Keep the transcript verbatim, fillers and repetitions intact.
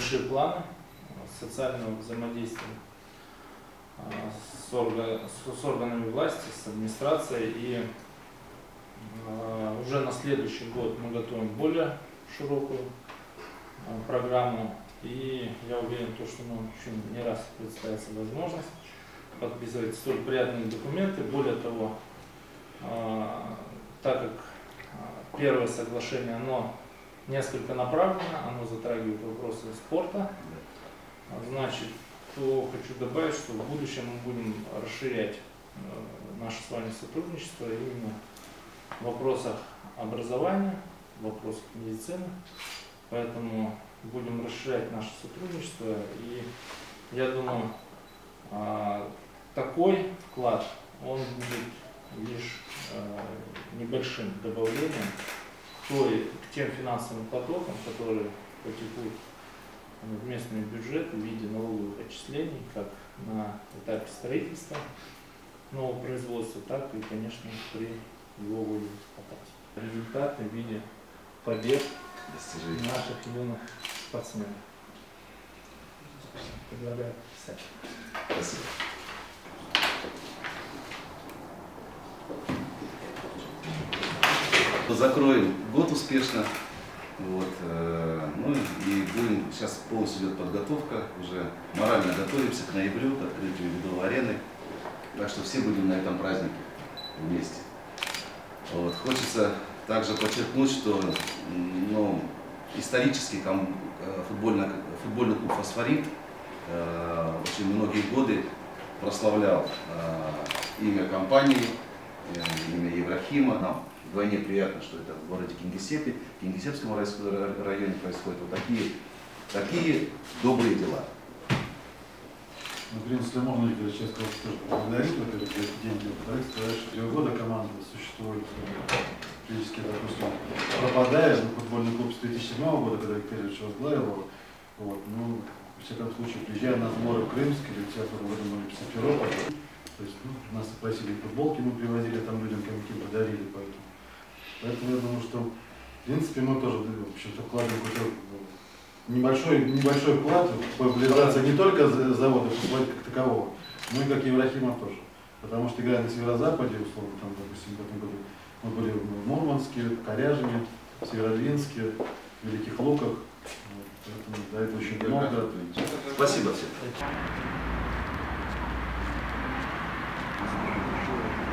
большие планы социального взаимодействия с, орга, с органами власти, с администрацией. И э, уже на следующий год мы готовим более широкую э, программу. И я уверен, что нам еще не раз представится возможность подписывать столь приятные документы. Более того, э, так как первое соглашение, оно несколько направлено, оно затрагивает вопросы спорта, значит, то хочу добавить, что в будущем мы будем расширять э, наше с вами сотрудничество именно в вопросах образования, в вопросах медицины. Поэтому будем расширять наше сотрудничество. И я думаю, э, такой вклад, он будет лишь э, небольшим добавлением к, той, к тем финансовым потокам, которые потекут в местный бюджет в виде налоговых отчислений, как на этапе строительства нового производства, так и, конечно, при его вводе в эксплуатацию. Результаты в виде побед достижений наших юных спортсменов. Предлагаю писать. Спасибо. Закроем год успешно. Вот, э, ну и будем, сейчас полностью идет подготовка, уже морально готовимся к ноябрю, к открытию Ледовой арены. Так что все будем на этом празднике вместе. Вот, хочется также подчеркнуть, что ну, исторически футбольный, футбольный клуб «Фосфорит» э, очень многие годы прославлял э, имя компании, э, имя Еврахима. Нам вдвойне приятно, что это в городе Кингисеппе, в Кингисеппском районе происходят вот такие, такие добрые дела. Ну, в принципе, можно сейчас тоже поблагодарить в этот день, сказать, что два года команда существует, физически, допустим, пропадая, ну, футбольный клуб с две тысячи седьмого года, когда Виктор Ильич возглавил его, вот, ну, в всяком случае, приезжая на сборы в Крымск, или в театр в этом году в Симферополь, то есть, ну, нас просили футболки, мы привозили там людям, какие подарили, поэтому. Поэтому я думаю, что, в принципе, мы тоже, в общем-то, вкладываем какой-то небольшой, небольшой вклад в популяризацию не только завода футбола как такового, но и как Еврахима тоже. Потому что, играя на северо-западе, условно, там, допустим, в этом году мы были в Мурманске, в Коряжине, в Северодвинске, в Великих Луках. Вот, поэтому до этого очень много. Спасибо всем.